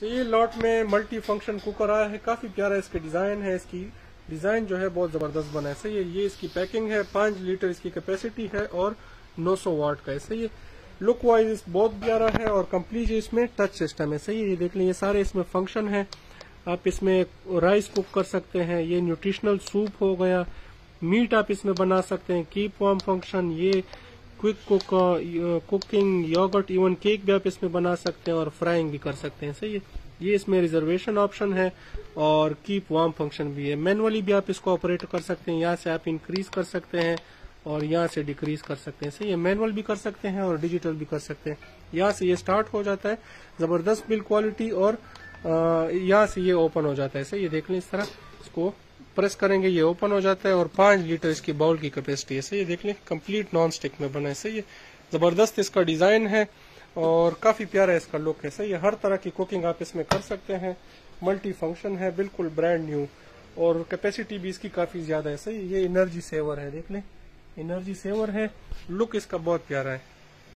तो ये लॉट में मल्टी फंक्शन कुकर आया है, काफी प्यारा इसके डिजाइन है। इसकी डिजाइन जो है बहुत जबरदस्त बना है। सही है, ये इसकी पैकिंग है, 5 लीटर इसकी कैपेसिटी है और 900 वाट का है। सही है, लुक वाइज बहुत प्यारा है और कंप्लीट इसमें टच सिस्टम है। सही है, ये देख लें, ये सारे इसमें फंक्शन है। आप इसमें राइस कुक कर सकते हैं, ये न्यूट्रिशनल सूप हो गया, मीट आप इसमें बना सकते हैं, कीप वार्म फंक्शन, ये quick cooking, yogurt, even cake भी आप इसमें बना सकते हैं और फ्राइंग भी कर सकते हैं। सही है, ये इसमें रिजर्वेशन ऑप्शन है और कीप वार्म फंक्शन भी है। मैनुअली भी आप इसको ऑपरेट कर सकते हैं, यहाँ से आप इंक्रीज कर सकते हैं और यहाँ से डिक्रीज कर सकते हैं। सही है, मैनुअल भी कर सकते हैं और डिजिटल भी कर सकते हैं। यहाँ से ये स्टार्ट हो जाता है, जबरदस्त बिल्ड क्वालिटी, और यहाँ से ये ओपन हो जाता है। सही है, देख लें, इस तरह इसको प्रेस करेंगे ये ओपन हो जाता है और 5 लीटर इसकी बाउल की कैपेसिटी है। सही है, देख लें, कंप्लीट नॉन स्टिक में बना है। सही है, जबरदस्त इसका डिजाइन है और काफी प्यारा इसका लुक है। सही है, हर तरह की कुकिंग आप इसमें कर सकते हैं, मल्टी फंक्शन है, बिल्कुल ब्रांड न्यू, और कैपेसिटी भी इसकी काफी ज्यादा है। सही है, ये एनर्जी सेवर है, देख लें, एनर्जी सेवर है, लुक इसका बहुत प्यारा है।